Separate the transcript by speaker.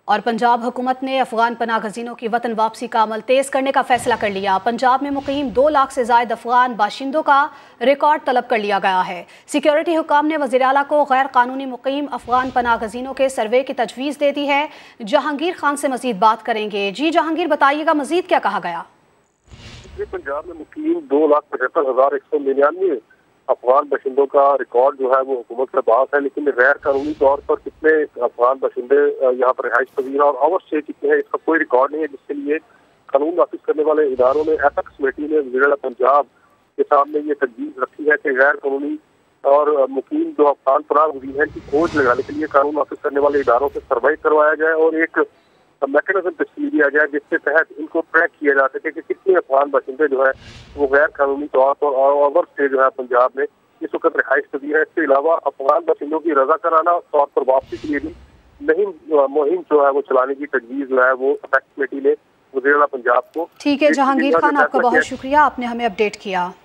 Speaker 1: और पंजाब हुकूमत ने अफगान पनाह गजीनों की वतन वापसी का अमल तेज करने का फैसला कर लिया। पंजाब में मुकीम 2 लाख से जायद अफगान बाशिंदों का रिकॉर्ड तलब कर लिया गया है। सिक्योरिटी हुकाम ने वज़ीर आला को गैर कानूनी मुकीम अफगान पनाह गजीनों के सर्वे की तजवीज़ दे दी है। जहांगीर खान से मजीद बात करेंगे। जी जहांगीर, बताइएगा मजीद क्या कहा गया?
Speaker 2: पंजाब में मुकीम 2,75,199 अफगान बाशिंदों का रिकॉर्ड जो है वो हुकूमत के पास है, लेकिन गैर कानूनी तौर पर कितने अफगान बाशिंदे यहाँ पर रिहाइश पजीर और ओवर स्टे कितने हैं, इसका कोई रिकॉर्ड नहीं है, जिसके लिए कानून नाफिज करने वाले इदारों ने एपेक्स कमेटी ने वज़ीर आला पंजाब के सामने ये तजवीज़ रखी है कि गैर कानूनी और मुकीम जो अफगान पनाह गजीन है की खोज लगाने के लिए कानून नाफिज करने वाले इदारों से सर्वे करवाया जाए और एक मैकेनिज्म तश्कील दिया जाए जिसके तहत इनको ट्रैक किया जा सके कि कितने अफगान बाशिंदे जो है वो गैर कानूनी तौर पर और ओवर स्टे जो है पंजाब में इस वक्त रिहाइश पजीर है। इसके अलावा अफगान बाशिंदों की रजा कराना तौर पर वापसी के लिए भी मुहिम जो है वो चलाने की तजवीज़ जो है वो एपेक्स कमेटी ने वज़ीर आला पंजाब को।
Speaker 1: ठीक है जहांगीर खान, आपका बहुत शुक्रिया, आपने हमें अपडेट किया।